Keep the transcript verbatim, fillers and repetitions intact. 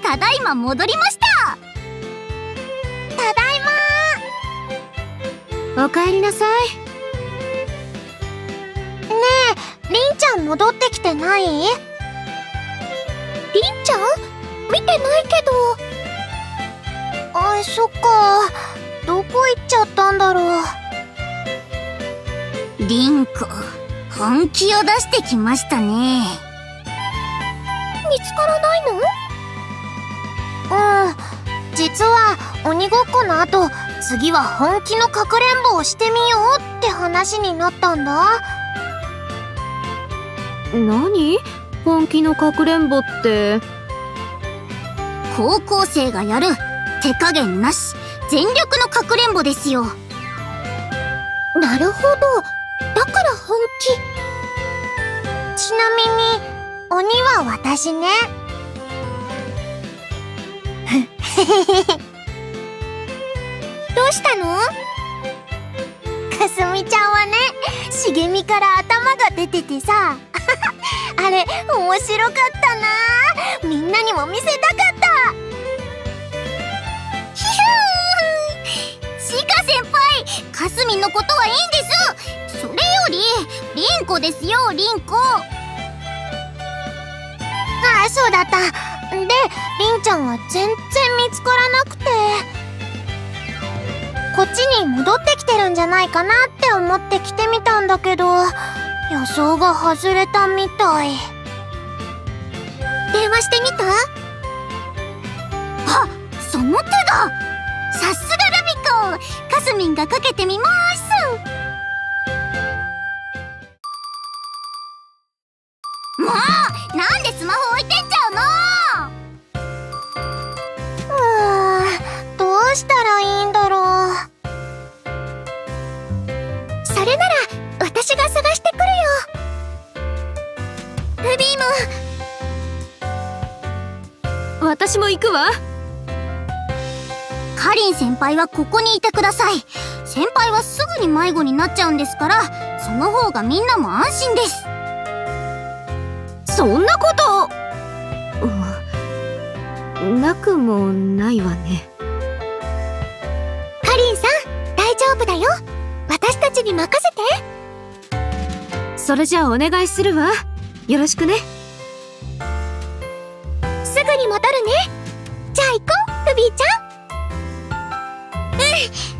ただいま戻りました。 ただいま。おかえりなさい。ねえ、りんちゃん戻ってきてない？りんちゃん？見てないけど。あ、そっか。どこ行っちゃったんだろう。 りんこ、本気を出してきましたね。 見つからないの？うん、実は鬼ごっこの後、次は本気のかくれんぼをしてみようって話になったんだ。 何？本気のかくれんぼって。 高校生がやる手加減なし全力のかくれんぼですよ。 なるほど、だから本気。ちなみに鬼は私ね。どうしたの？かすみちゃんはね、茂みから頭が出ててさあれ面白かったな。みんなにも見せたかった。 ひふー、シカ先輩、かすみんのことはいいんです。それよりりんこですよ、りんこ。 ああ、そうだった。で、りんちゃんは全然見つからなくて、こっちに戻ってきてるんじゃないかなって思って来てみたんだけど、予想が外れたみたい。電話してみた？ あ、その手だ。さすがルミ子、かすみんがかけてみます。もうなんでスマホ置いてっちゃうの？ うーん、どうしたらいいんだろう。それなら私が探してくるよ。ルビーも。 私も行くわ。 かりん先輩はここにいてください。先輩はすぐに迷子になっちゃうんですから、その方がみんなも安心です。 そんなこと、うん、なくもないわね。 かりんさん、大丈夫だよ。私たちに任せて。 それじゃあお願いするわ。よろしくね。 すぐに戻るね。じゃあ行こう、ルビーちゃん。うん。